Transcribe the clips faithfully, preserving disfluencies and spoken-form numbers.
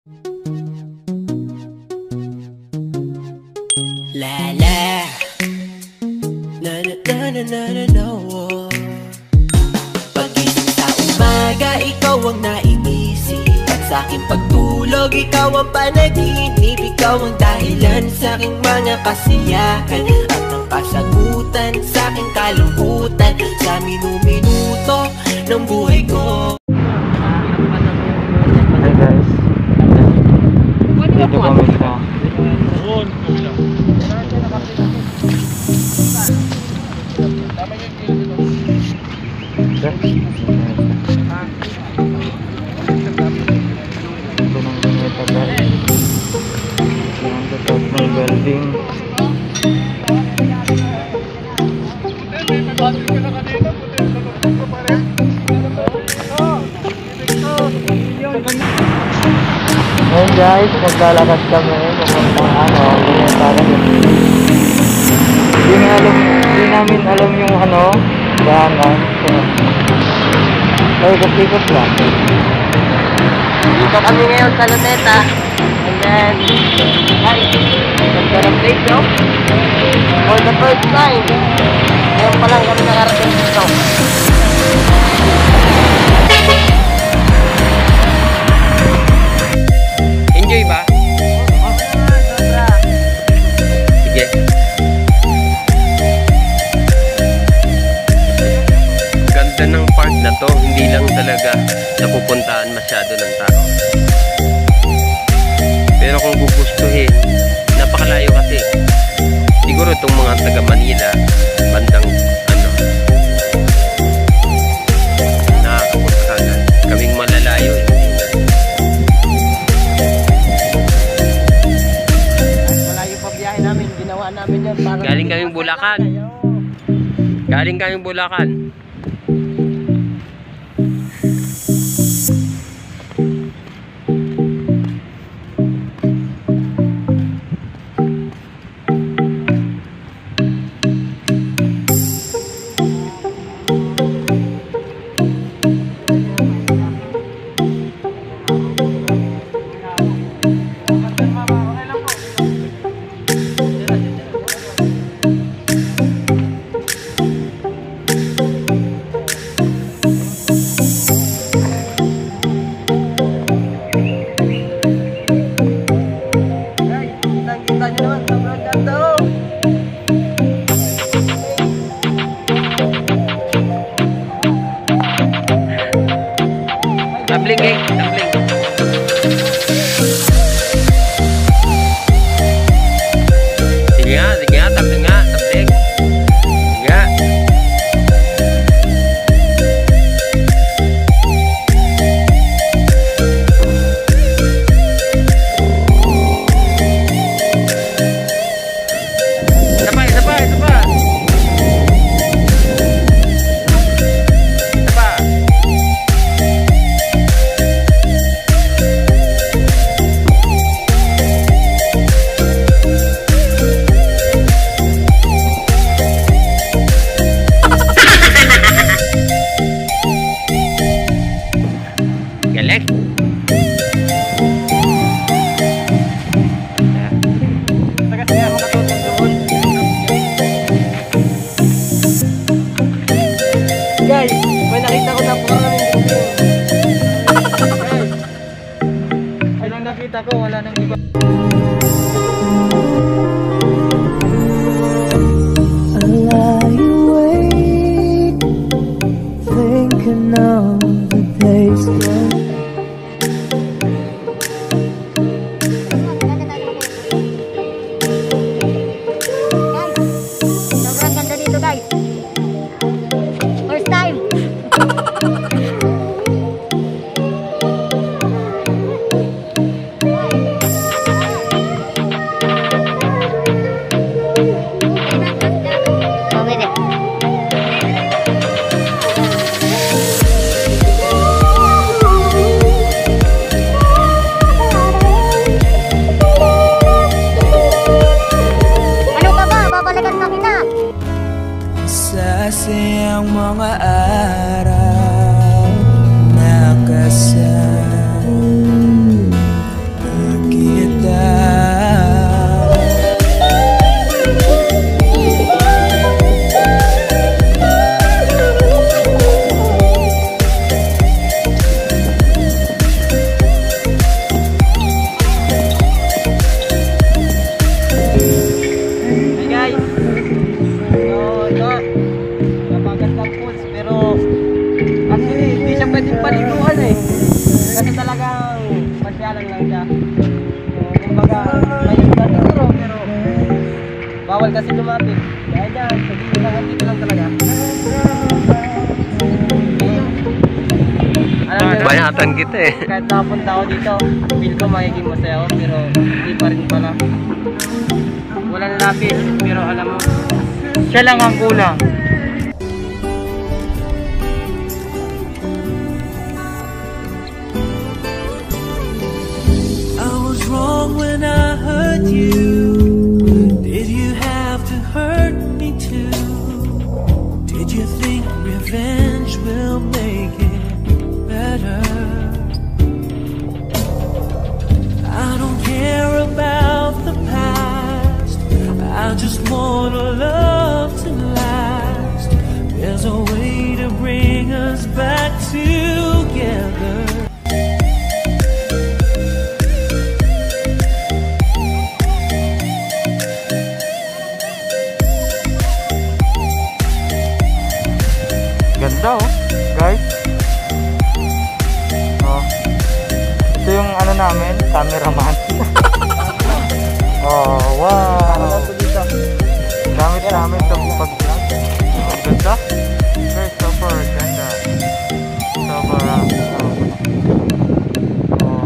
La la na na na na na na na. Pagising sa umaga, ikaw ang naiisip. At sa aking pagtulog, ikaw ang panaginip. Ikaw ang dahilan sa aking mga kasiyahan at ang kasagutan sa aking kalungkutan. Sa minu-minuto ng buhay ko. Hi guys, dito kami sa ito ng Luneta guys. Ang tatas ng building. Ngayon guys, maglalakad kami papuntang ano, Luneta guys. Hindi na alam, hindi namin alam yung ano, daanan. So, ikot-ikot lang. Dito kami ngayon sa Luneta. And then, hi, ganda ng place, no? For the first time, ngayon pa lang kami nakarating dito. Enjoy ba? Sige. Ganda ng park na to, hindi lang talaga napupuntahan masyado ng tao. Pero kung gugustuhin, napakalayo kasi. Siguro itong mga taga Manila, bandang ano, nakakapunta ka na. Kaming malalayo eh. Malayo pa biyahe namin, ginawa namin yun. Galing kaming Bulacan. Galing kaming Bulacan. Tumbling eh, tumbling. Sige nga, sige nga, tumbling nga, tumbling. Sige nga. Isa pa, isa pa, isa pa. Galing. Guys, may nakita ko na po kami dito. Ay, nung nakita ko, wala nang iba. I lie awake, thinking of the days gone. Sobrang ganda dito guys. First time. kasi lumapit. Kaya dyan, sabihin lang, dito lang talaga. Alam niyo, Banatan kita eh. kahit nakapunta ako dito, feel ko magiging masaya ako, pero hindi pa rin pala. Walang lapis, pero alam mo, Siya lang ang kulang. I was wrong when I hurt you. Did you have to hurt me too? Did you think revenge will make it better? I don't care about the past. I just want a love to last. There's a way to bring us back together. Ganda oh, guys. Oh. Ito yung ano namin, cameraman. Oh, wow. Gamit namin sa pag-vlog. Oh, ganda. Guys, super ganda. Sobrang oh.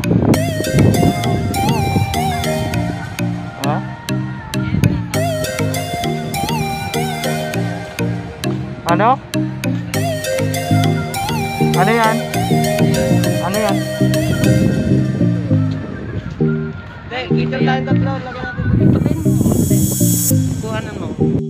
Ha? Ano? Ano yan? Ano yan? Hindi, kita tayo tatlo, lagyan natin. Kuhanan mo.